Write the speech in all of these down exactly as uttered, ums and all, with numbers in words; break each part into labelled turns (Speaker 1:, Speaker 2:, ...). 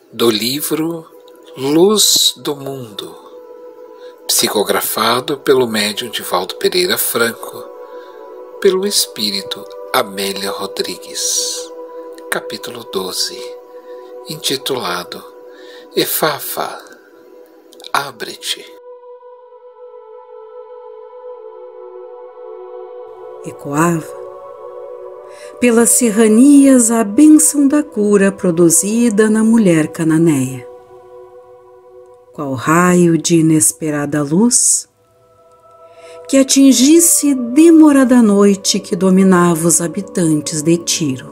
Speaker 1: do livro Luz do Mundo, psicografado pelo médium Divaldo Pereira Franco, pelo espírito Amélia Rodrigues, capítulo doze, intitulado Efafa, abre-te.
Speaker 2: Ecoava pelas serranias a bênção da cura produzida na mulher cananeia. Qual raio de inesperada luz que atingisse demorada noite que dominava os habitantes de Tiro.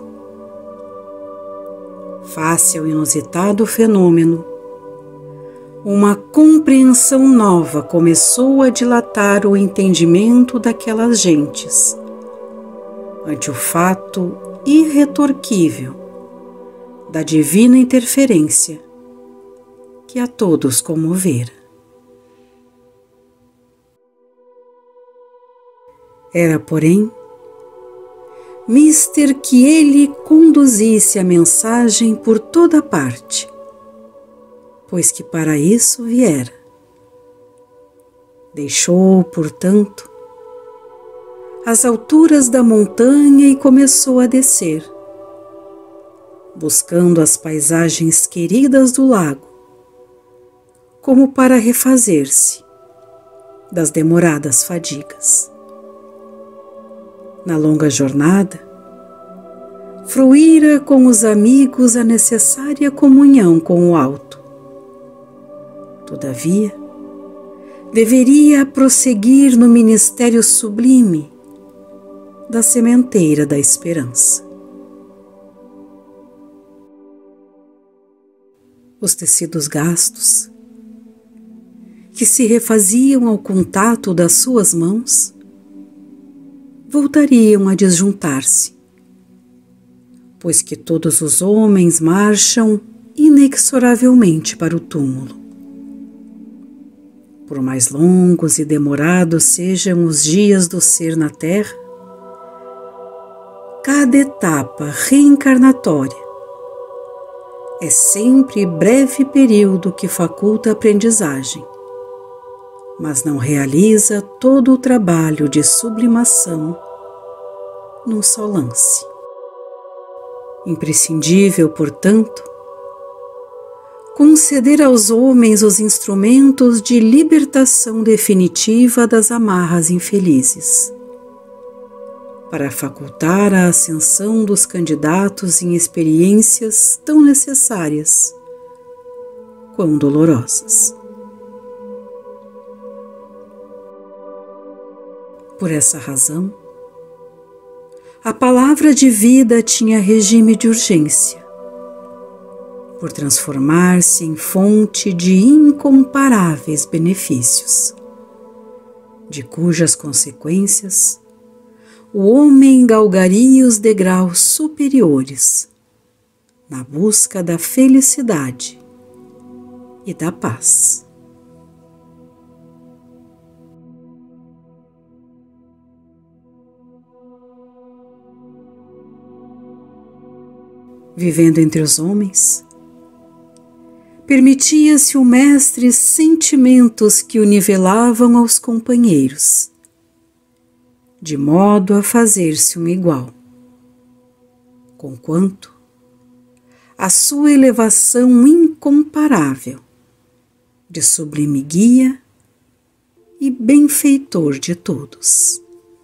Speaker 2: Face ao inusitado fenômeno, uma compreensão nova começou a dilatar o entendimento daquelas gentes ante o fato irretorquível da divina interferência que a todos comovera. Era, porém, mister que ele conduzisse a mensagem por toda parte, pois que para isso viera. Deixou, portanto, as alturas da montanha e começou a descer, buscando as paisagens queridas do lago, como para refazer-se das demoradas fadigas. Na longa jornada, fruíra com os amigos a necessária comunhão com o alto. Todavia, deveria prosseguir no ministério sublime da sementeira da esperança. Os tecidos gastos, que se refaziam ao contato das suas mãos, voltariam a desjuntar-se, pois que todos os homens marcham inexoravelmente para o túmulo. Por mais longos e demorados sejam os dias do ser na terra, cada etapa reencarnatória é sempre breve período que faculta a aprendizagem, mas não realiza todo o trabalho de sublimação num só lance. Imprescindível, portanto, conceder aos homens os instrumentos de libertação definitiva das amarras infelizes, para facultar a ascensão dos candidatos em experiências tão necessárias quão dolorosas. Por essa razão, a palavra de vida tinha regime de urgência, por transformar-se em fonte de incomparáveis benefícios, de cujas consequências o homem galgaria os degraus superiores na busca da felicidade e da paz. Vivendo entre os homens, permitia-se o mestre sentimentos que o nivelavam aos companheiros, de modo a fazer-se um igual, conquanto a sua elevação incomparável de sublime guia e benfeitor de todos.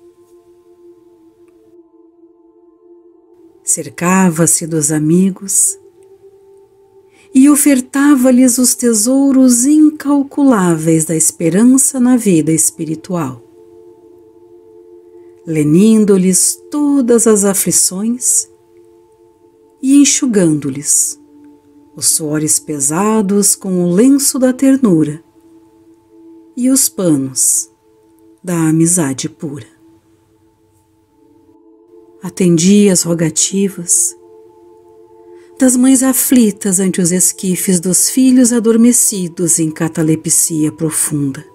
Speaker 2: Cercava-se dos amigos e ofertava-lhes os tesouros incalculáveis da esperança na vida espiritual, lenindo-lhes todas as aflições e enxugando-lhes os suores pesados com o lenço da ternura e os panos da amizade pura. Atendia as rogativas das mães aflitas ante os esquifes dos filhos adormecidos em catalepsia profunda.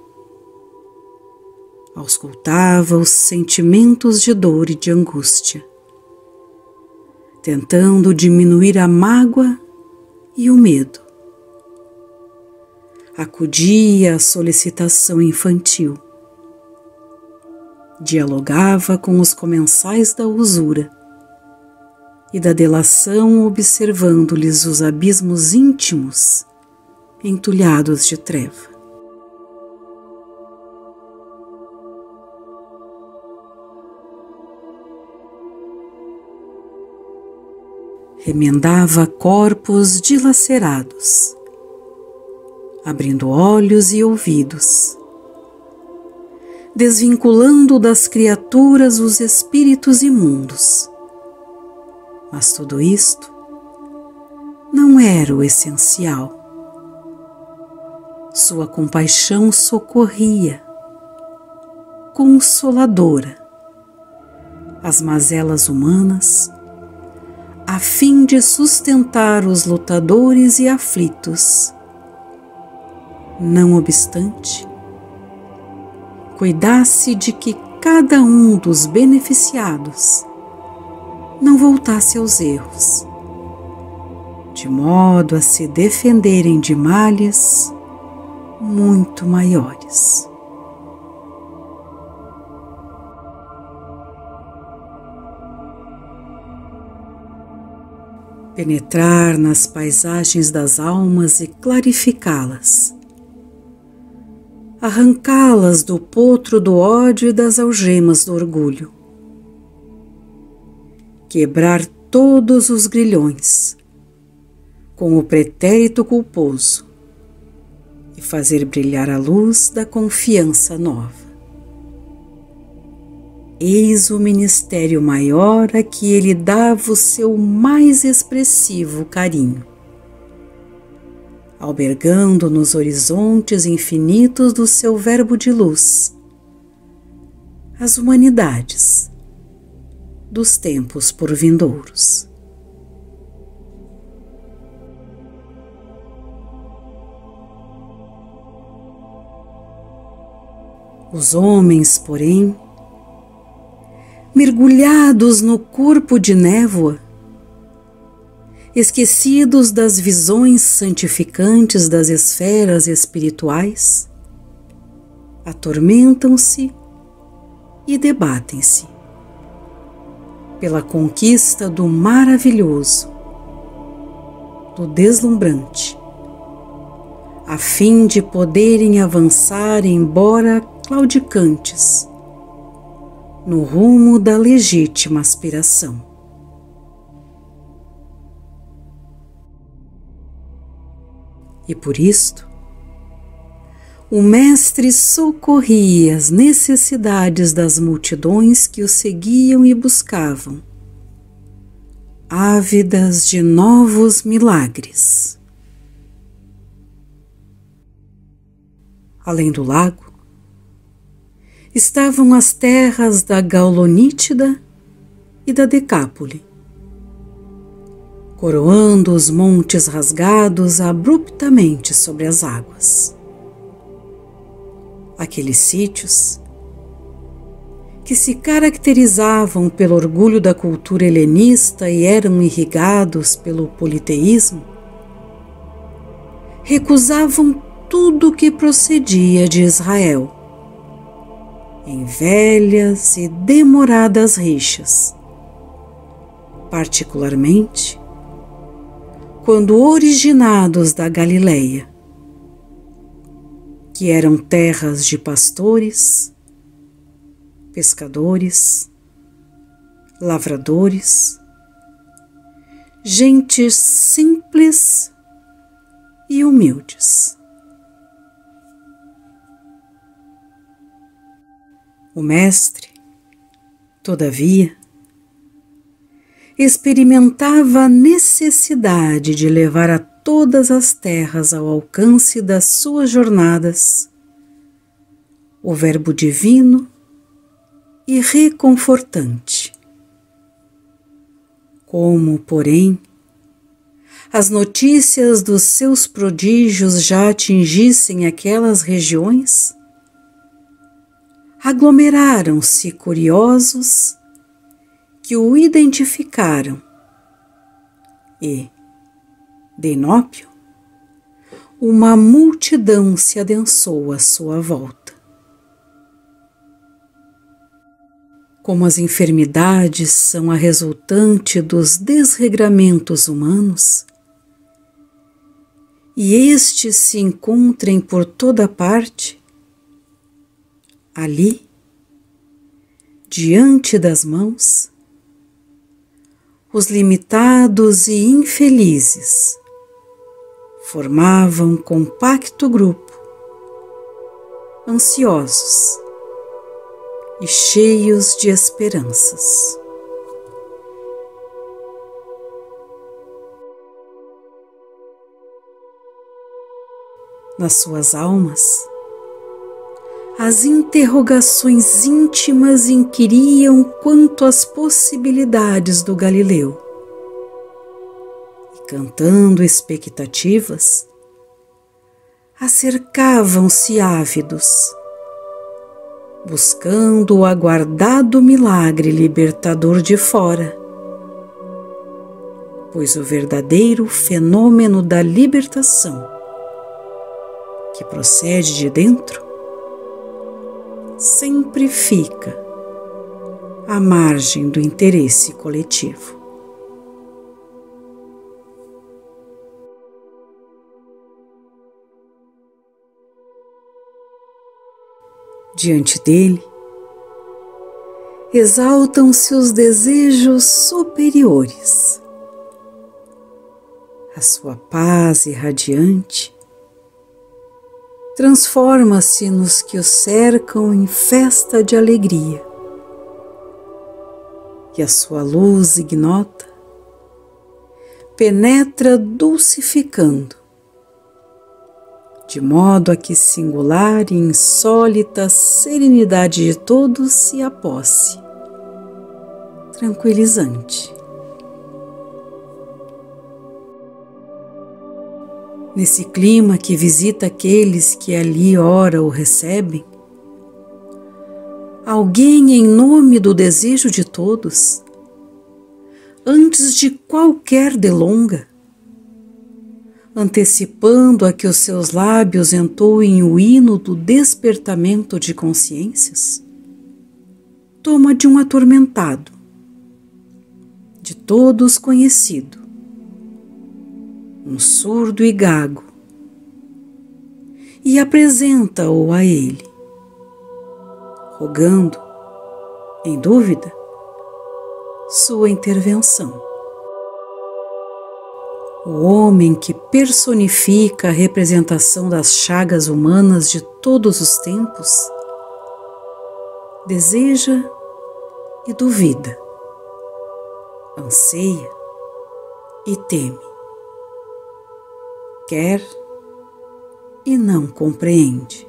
Speaker 2: Auscultava os sentimentos de dor e de angústia, tentando diminuir a mágoa e o medo acudia à solicitação infantil, dialogava com os comensais da usura e da delação, observando-lhes os abismos íntimos entulhados de treva. Remendava corpos dilacerados, abrindo olhos e ouvidos, desvinculando das criaturas os espíritos imundos. Mas tudo isto não era o essencial. Sua compaixão socorria, consoladora, as mazelas humanas, a fim de sustentar os lutadores e aflitos. Não obstante, cuidasse de que cada um dos beneficiados não voltasse aos erros, de modo a se defenderem de males muito maiores. Penetrar nas paisagens das almas e clarificá-las, arrancá-las do potro do ódio e das algemas do orgulho, quebrar todos os grilhões com o pretérito culposo e fazer brilhar a luz da confiança nova. Eis o ministério maior a que ele dava o seu mais expressivo carinho, albergando nos horizontes infinitos do seu verbo de luz as humanidades dos tempos por vindouros. Os homens, porém, mergulhados no corpo de névoa, esquecidos das visões santificantes das esferas espirituais, atormentam-se e debatem-se pela conquista do maravilhoso, do deslumbrante, a fim de poderem avançar, embora claudicantes, no rumo da legítima aspiração. E por isto, o Mestre socorria as necessidades das multidões que o seguiam e buscavam, ávidas de novos milagres. Além do lago, estavam as terras da Gaulonítida e da Decápole, coroando os montes rasgados abruptamente sobre as águas. Aqueles sítios, que se caracterizavam pelo orgulho da cultura helenista e eram irrigados pelo politeísmo, recusavam tudo que procedia de Israel, em velhas e demoradas rixas, particularmente quando originados da Galileia, que eram terras de pastores, pescadores, lavradores, gentes simples e humildes. O Mestre, todavia, experimentava a necessidade de levar a todas as terras ao alcance das suas jornadas o Verbo divino e reconfortante. Como, porém, as notícias dos seus prodígios já atingissem aquelas regiões, aglomeraram-se curiosos que o identificaram e, de inópio, uma multidão se adensou à sua volta. Como as enfermidades são a resultante dos desregramentos humanos, e estes se encontrem por toda parte, ali, diante das mãos, os limitados e infelizes formavam compacto grupo, ansiosos e cheios de esperanças. Nas suas almas, as interrogações íntimas inquiriam quanto às possibilidades do Galileu. E, cantando expectativas, acercavam-se ávidos, buscando o aguardado milagre libertador de fora, pois o verdadeiro fenômeno da libertação, que procede de dentro, sempre fica à margem do interesse coletivo. Diante dele, exaltam-se os desejos superiores. A sua paz irradiante transforma-se nos que o cercam em festa de alegria, e a sua luz ignota penetra dulcificando, de modo a que singular e insólita serenidade de todos se aposse, tranquilizante. Nesse clima que visita aqueles que ali ora o recebem, alguém em nome do desejo de todos, antes de qualquer delonga, antecipando a que os seus lábios entoem o hino do despertamento de consciências, toma de um atormentado, de todos conhecido, um surdo e gago, e apresenta-o a ele, rogando, em dúvida, sua intervenção. O homem que personifica a representação das chagas humanas de todos os tempos, deseja e duvida, anseia e teme, quer e não compreende,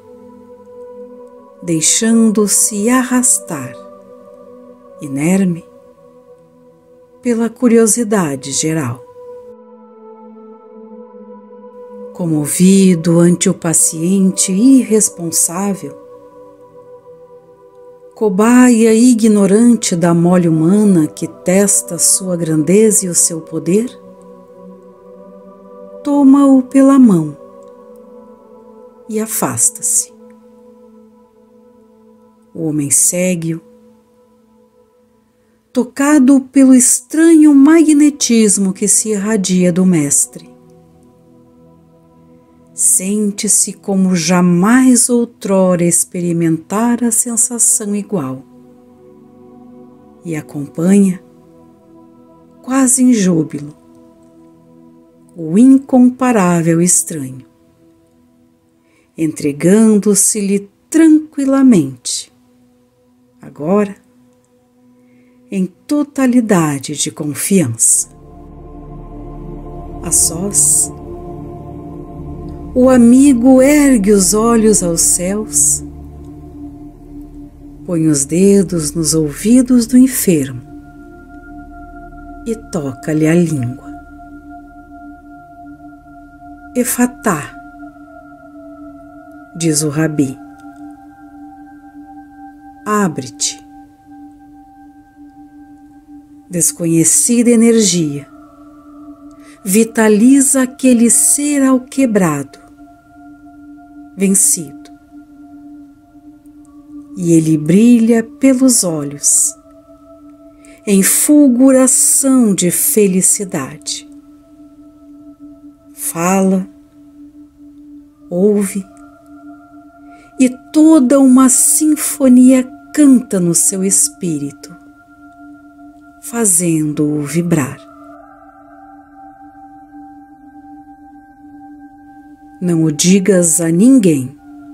Speaker 2: deixando-se arrastar, inerme, pela curiosidade geral. Comovido ante o paciente irresponsável, cobaia ignorante da mole humana que testa sua grandeza e o seu poder, toma-o pela mão e afasta-se. O homem segue-o, tocado pelo estranho magnetismo que se irradia do mestre. Sente-se como jamais outrora experimentara a sensação igual e acompanha, quase em júbilo, o incomparável estranho, entregando-se-lhe tranquilamente, agora, em totalidade de confiança. A sós, o amigo ergue os olhos aos céus, põe os dedos nos ouvidos do enfermo e toca-lhe a língua. Efatá, diz o Rabi, abre-te. Desconhecida energia vitaliza aquele ser alquebrado vencido, e ele brilha pelos olhos, em fulguração de felicidade. Fala, ouve, e toda uma sinfonia canta no seu espírito, fazendo-o vibrar. Não o digas a ninguém,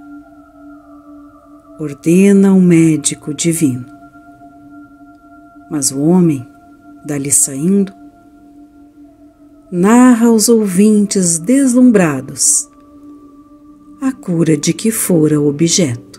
Speaker 2: ordena o médico divino. Mas o homem, dali saindo, narra aos ouvintes deslumbrados a cura de que fora objeto.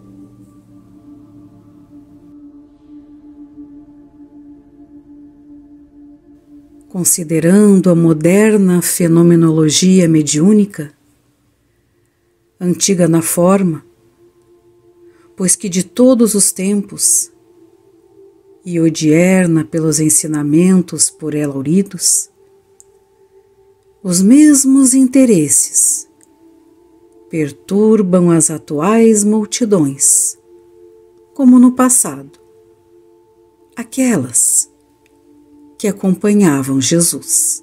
Speaker 2: Considerando a moderna fenomenologia mediúnica, antiga na forma, pois que de todos os tempos, e odierna pelos ensinamentos por ela auridos, os mesmos interesses perturbam as atuais multidões, como no passado, aquelas que acompanhavam Jesus.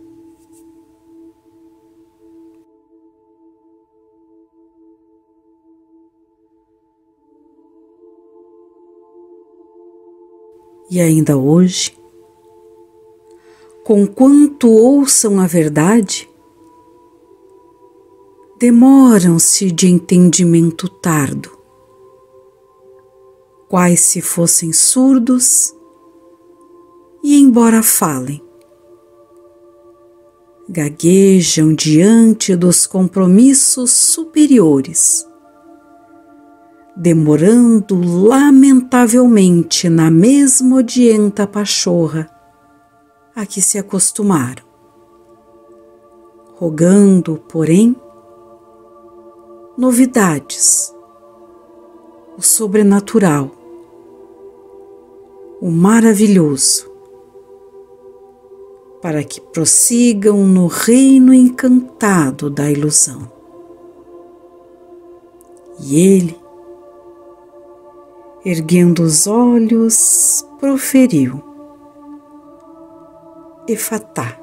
Speaker 2: E ainda hoje, conquanto ouçam a verdade, demoram-se de entendimento tardo, quais se fossem surdos, e embora falem, gaguejam diante dos compromissos superiores, demorando lamentavelmente na mesma odienta pachorra a que se acostumaram, rogando, porém, novidades, o sobrenatural, o maravilhoso, para que prossigam no reino encantado da ilusão. E ele, erguendo os olhos, proferiu: Efatá.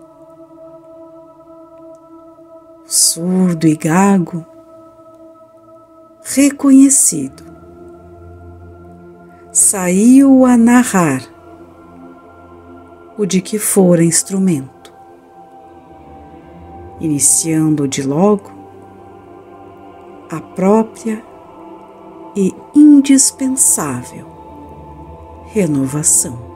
Speaker 2: Surdo e gago, reconhecido, saiu a narrar o de que fora instrumento, iniciando de logo a própria e indispensável renovação.